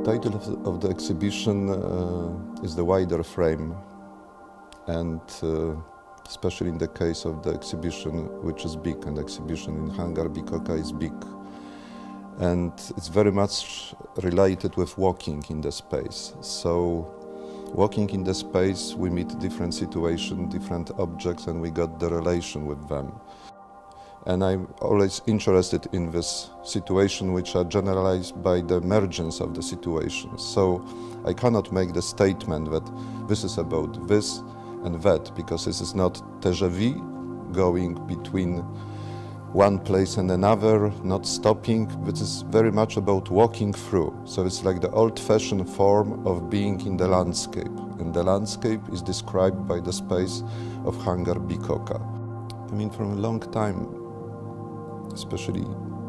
title of the exhibition is The Wider Frame, and especially in the case of the exhibition, which is big, and the exhibition in Hangar Bicocca is big. And it's very much related with walking in the space. So walking in the space, we meet different situations, different objects, and we got the relation with them. And I'm always interested in this situation which are generalized by the emergence of the situations. So I cannot make the statement that this is about this and that, because this is not déjà vu, going between one place and another, not stopping. This is very much about walking through. So it's like the old-fashioned form of being in the landscape. And the landscape is described by the space of Hangar Bicocca. I mean, from a long time, especially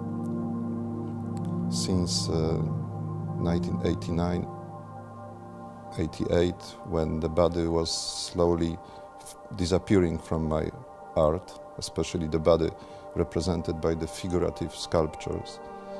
since 1989, 88, when the body was slowly disappearing from my art, especially the body represented by the figurative sculptures.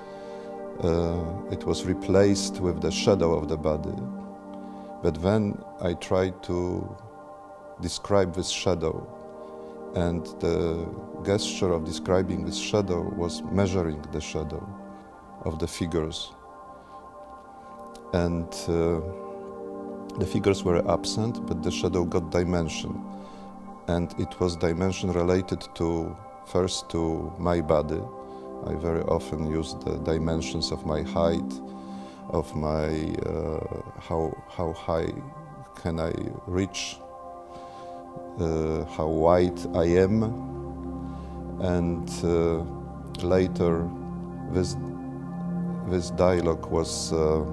It was replaced with the shadow of the body. But then I tried to describe this shadow, and the gesture of describing this shadow was measuring the shadow of the figures. And the figures were absent, but the shadow got dimension. And it was dimension related to, first to my body. I very often use the dimensions of my height, of my, how high can I reach, how wide I am, and later this dialogue was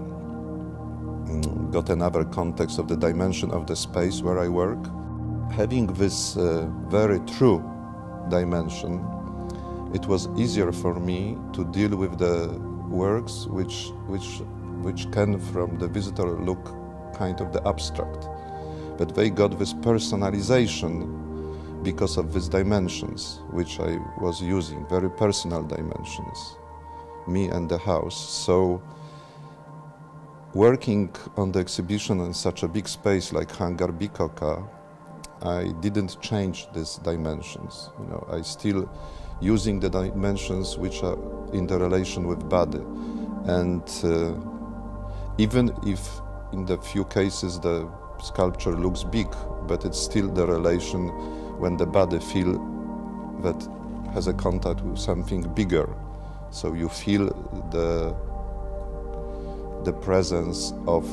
got another context of the dimension of the space where I work. Having this very true dimension, it was easier for me to deal with the works which can from the visitor look kind of the abstract. But they got this personalization because of these dimensions, which I was using, very personal dimensions, me and the house. So working on the exhibition in such a big space like Hangar Bicocca, I didn't change these dimensions. You know, I still using the dimensions which are in the relation with body. And even if in the few cases the sculpture looks big, but it's still the relation when the body feel that has a contact with something bigger. So you feel the presence of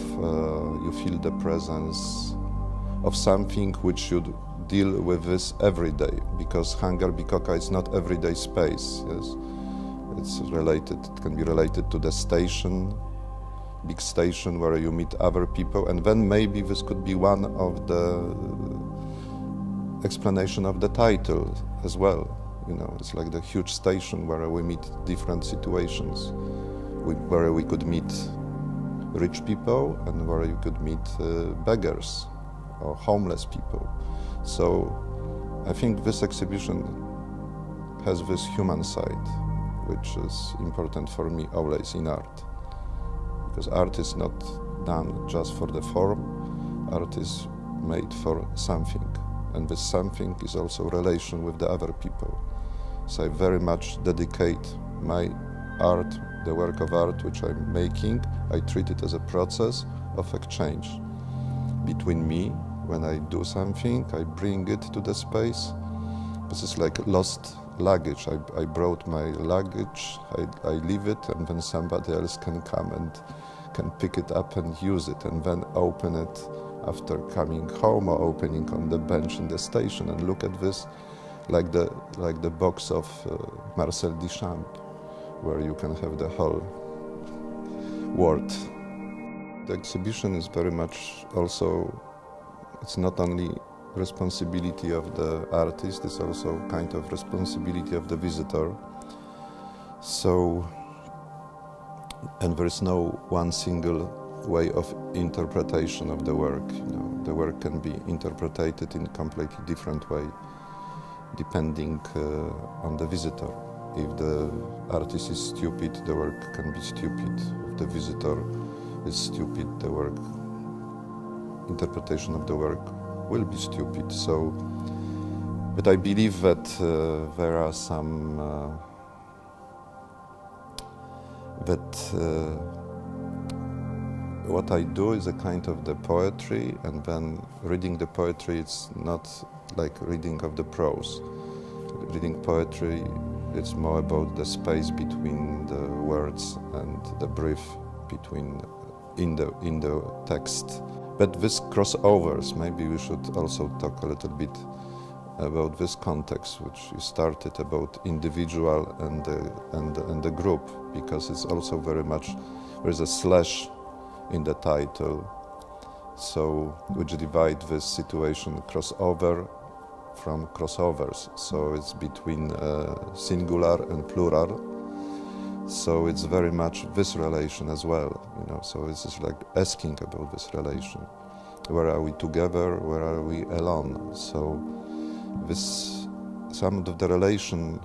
something which should deal with this every day, because Hangar Bicocca is not everyday space. Yes, it's related. It can be related to the station, big station where you meet other people, and then maybe this could be one of the explanation of the title as well. You know, it's like the huge station where we meet different situations, where we could meet rich people and where you could meet beggars or homeless people. So I think this exhibition has this human side, which is important for me always in art. Because art is not done just for the form, art is made for something. And this something is also relation with the other people. So I very much dedicate my art, the work of art which I'm making, I treat it as a process of exchange between me. When I do something, I bring it to the space. This is like lost luggage. I brought my luggage, I leave it, and then somebody else can come and can pick it up and use it, and then open it after coming home or opening on the bench in the station and look at this like the box of Marcel Duchamp, where you can have the whole world. The exhibition is very much also, it's not only responsibility of the artist, it's also kind of responsibility of the visitor. So, and there is no one single way of interpretation of the work. You know, the work can be interpreted in a completely different way, depending on the visitor. If the artist is stupid, the work can be stupid. If the visitor is stupid, the work, interpretation of the work will be stupid. So, but I believe that there are some what I do is a kind of the poetry, and then reading the poetry, it's not like reading of the prose. Reading poetry, it's more about the space between the words and the brief between in the text. But this crossovers, maybe we should also talk a little bit about this context, which you started about individual and the group, because it's also very much, there's a slash in the title, so which divide this situation crossover from crossovers. So it's between singular and plural. So it's very much this relation as well, you know. So it's just like asking about this relation. Where are we together? Where are we alone? So this, some of the relation,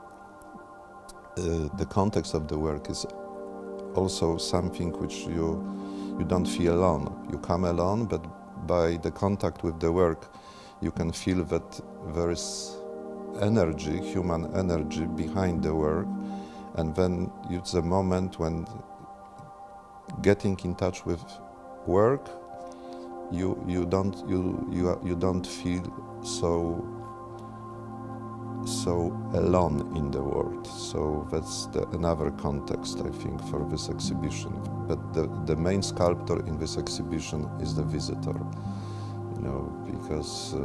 the context of the work is also something which you don't feel alone. You come alone, but by the contact with the work, you can feel that there is energy, human energy behind the work, and then it's a moment when getting in touch with work, you don't feel so alone in the world. So that's another context, I think, for this exhibition. But the main sculptor in this exhibition is the visitor, you know, because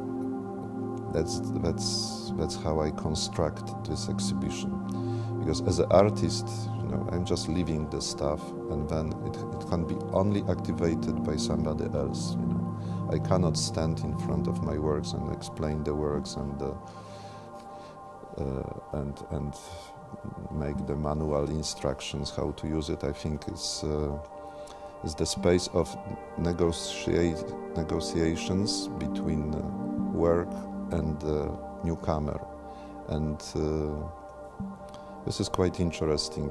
that's how I construct this exhibition. Because as an artist, you know, I'm just living the stuff, and then it can be only activated by somebody else. You know, I cannot stand in front of my works and explain the works and make the manual instructions how to use it. I think it's the space of negotiations between work and newcomer, and this is quite interesting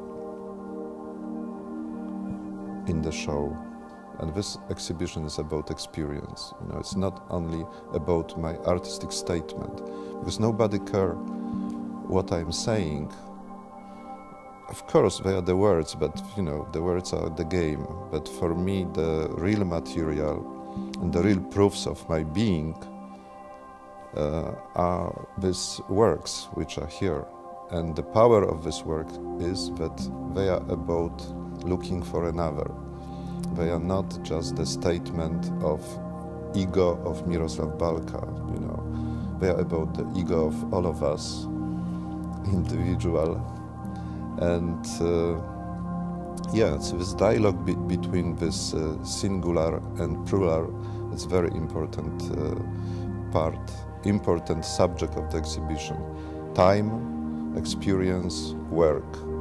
in the show. And this exhibition is about experience. You know, it's not only about my artistic statement, because nobody cares what I'm saying. Of course, they are the words, but you know, the words are the game. But for me, the real material and the real proofs of my being are these works which are here. And the power of this work is that they are about looking for another. They are not just the statement of ego of Miroslav Balka, you know. They are about the ego of all of us, individual. And yeah, so this dialogue between this singular and plural is very important important subject of the exhibition. Time, experience, work.